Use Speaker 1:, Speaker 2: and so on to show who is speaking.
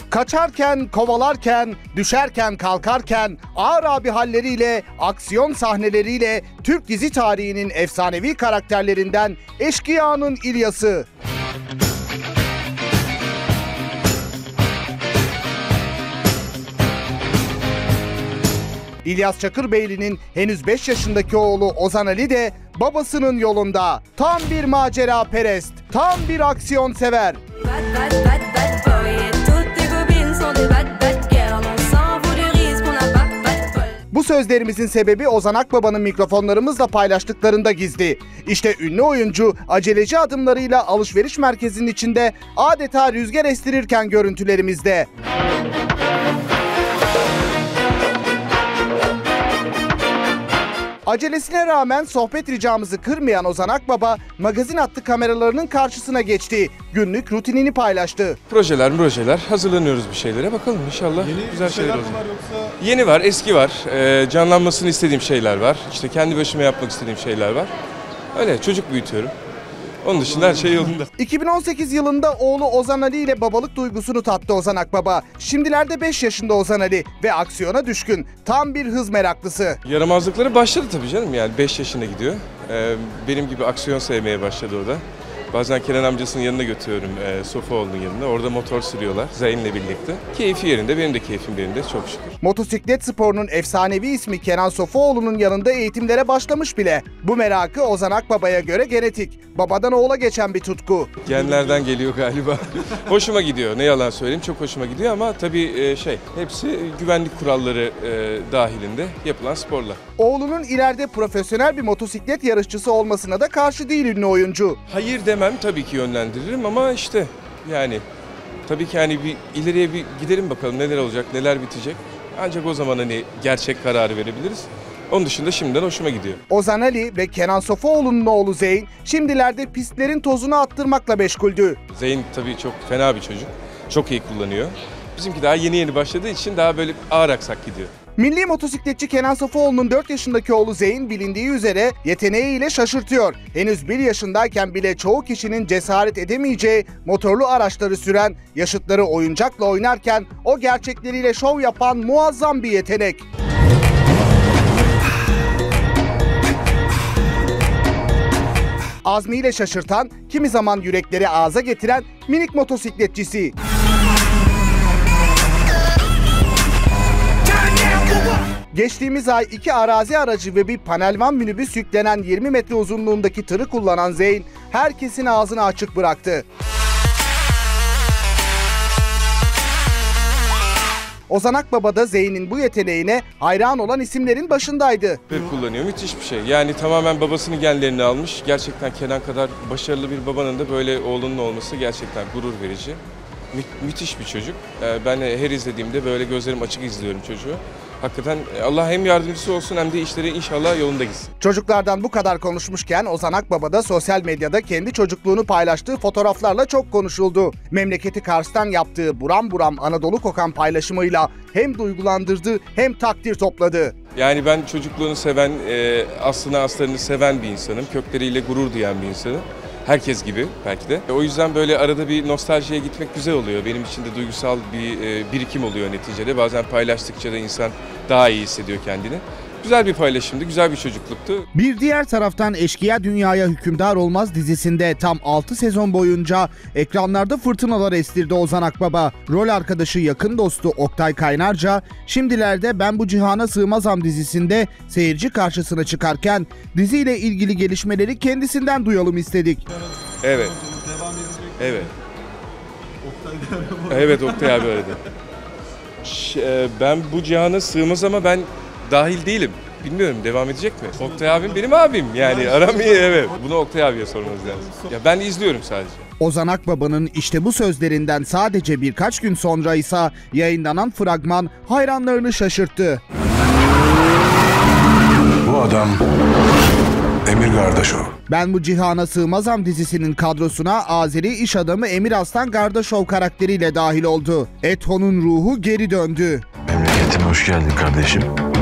Speaker 1: Kaçarken, kovalarken, düşerken, kalkarken, ağır abi halleriyle, aksiyon sahneleriyle Türk dizi tarihinin efsanevi karakterlerinden Eşkıya'nın İlyas'ı. İlyas Çakırbeyli'nin henüz 5 yaşındaki oğlu Ozan Ali de babasının yolunda. Tam bir macera perest, tam bir aksiyon sever. Bu sözlerimizin sebebi Ozan Akbaba'nın mikrofonlarımızla paylaştıklarında gizli. İşte ünlü oyuncu aceleci adımlarıyla alışveriş merkezinin içinde adeta rüzgar estirirken görüntülerimizde. Acelesine rağmen sohbet ricamızı kırmayan Ozan Akbaba, magazin hattı kameralarının karşısına geçti. Günlük rutinini paylaştı.
Speaker 2: Projeler hazırlanıyoruz bir şeylere. Bakalım inşallah güzel şeyler olacak. Yeni var, eski var. Canlanmasını istediğim şeyler var. İşte kendi başıma yapmak istediğim şeyler var. Öyle çocuk büyütüyorum. Onun dışında her şey yolunda.
Speaker 1: 2018 yılında oğlu Ozan Ali ile babalık duygusunu tattı Ozan Akbaba. Şimdilerde 5 yaşında Ozan Ali ve aksiyona düşkün. Tam bir hız meraklısı.
Speaker 2: Yaramazlıkları başladı tabii canım, yani 5 yaşına gidiyor. Benim gibi aksiyon sevmeye başladı o da. Bazen Kenan amcasının yanına götürüyorum, Sofuoğlu'nun yanına. Orada motor sürüyorlar Zeyn'le birlikte. Keyfi yerinde, benim de keyfim yerinde çok şükür.
Speaker 1: Motosiklet sporunun efsanevi ismi Kenan Sofuoğlu'nun yanında eğitimlere başlamış bile. Bu merakı Ozan Akbaba'ya göre genetik. Babadan oğula geçen bir tutku.
Speaker 2: Genlerden geliyor galiba. Hoşuma gidiyor, ne yalan söyleyeyim, çok hoşuma gidiyor ama tabii hepsi güvenlik kuralları dahilinde yapılan sporlar.
Speaker 1: Oğlunun ileride profesyonel bir motosiklet yarışçısı olmasına da karşı değil ünlü oyuncu.
Speaker 2: Hayır demem, tabii ki yönlendiririm ama işte yani tabii ki hani bir ileriye bir gidelim bakalım neler olacak, neler bitecek. Ancak o zaman hani gerçek kararı verebiliriz. Onun dışında şimdiden hoşuma gidiyor.
Speaker 1: Ozan Ali ve Kenan Sofuoğlu'nun oğlu Zeyn şimdilerde pistlerin tozunu attırmakla meşguldü.
Speaker 2: Zeyn tabii çok fena bir çocuk. Çok iyi kullanıyor. Bizimki daha yeni başladığı için daha böyle ağır aksak gidiyor.
Speaker 1: Milli motosikletçi Kenan Sofuoğlu'nun 4 yaşındaki oğlu Zeyn bilindiği üzere yeteneğiyle şaşırtıyor. Henüz 1 yaşındayken bile çoğu kişinin cesaret edemeyeceği motorlu araçları süren, yaşıtları oyuncakla oynarken o gerçekleriyle şov yapan muazzam bir yetenek. Azmiyle şaşırtan, kimi zaman yürekleri ağza getiren minik motosikletçisi. Geçtiğimiz ay 2 arazi aracı ve bir panelvan minibüs yüklenen 20 metre uzunluğundaki tırı kullanan Zeyn, herkesin ağzını açık bıraktı. Ozan Akbaba da Zeyn'in bu yeteneğine hayran olan isimlerin başındaydı.
Speaker 2: Tır kullanıyor, müthiş bir şey. Yani tamamen babasının genlerini almış. Gerçekten Kenan kadar başarılı bir babanın da böyle oğlunun olması gerçekten gurur verici. Müthiş bir çocuk. Ben her izlediğimde böyle gözlerim açık izliyorum çocuğu. Hakikaten Allah hem yardımcısı olsun hem de işleri inşallah yolunda gitsin.
Speaker 1: Çocuklardan bu kadar konuşmuşken Ozan Akbaba da sosyal medyada kendi çocukluğunu paylaştığı fotoğraflarla çok konuşuldu. Memleketi Kars'tan yaptığı buram buram Anadolu kokan paylaşımıyla hem duygulandırdı hem takdir topladı.
Speaker 2: Yani ben çocukluğunu seven, aslını aslarını seven bir insanım. Kökleriyle gurur duyan bir insanım. Herkes gibi belki de. O yüzden böyle arada bir nostaljiye gitmek güzel oluyor. Benim için de duygusal bir birikim oluyor neticede. Bazen paylaştıkça da insan daha iyi hissediyor kendini. Güzel bir paylaşımdı, güzel bir çocukluktu.
Speaker 1: Bir diğer taraftan Eşkıya Dünyaya Hükümdar Olmaz dizisinde tam 6 sezon boyunca ekranlarda fırtınalar estirdi Ozan Akbaba. Rol arkadaşı, yakın dostu Oktay Kaynarca, şimdilerde Ben Bu Cihana Sığmazam dizisinde seyirci karşısına çıkarken diziyle ilgili gelişmeleri kendisinden duyalım istedik.
Speaker 2: Evet. Evet. Evet, Oktay abi aradı. Ben Bu Cihana Sığmaz ama ben dahil değilim. Bilmiyorum, devam edecek mi? Oktay abim benim abim, yani aram iyi, evet. Bunu Oktay abiye sormanız lazım. Ya ben izliyorum sadece.
Speaker 1: Ozan Akbaba'nın işte bu sözlerinden sadece birkaç gün sonra ise yayınlanan fragman hayranlarını şaşırttı.
Speaker 3: Bu adam Emir Gardaşov.
Speaker 1: Ben Bu Cihana Sığmazam dizisinin kadrosuna Azeri iş adamı Emir Aslan Gardaşov karakteriyle dahil oldu. Eto'nun ruhu geri döndü.
Speaker 3: Memleketime hoş geldin kardeşim.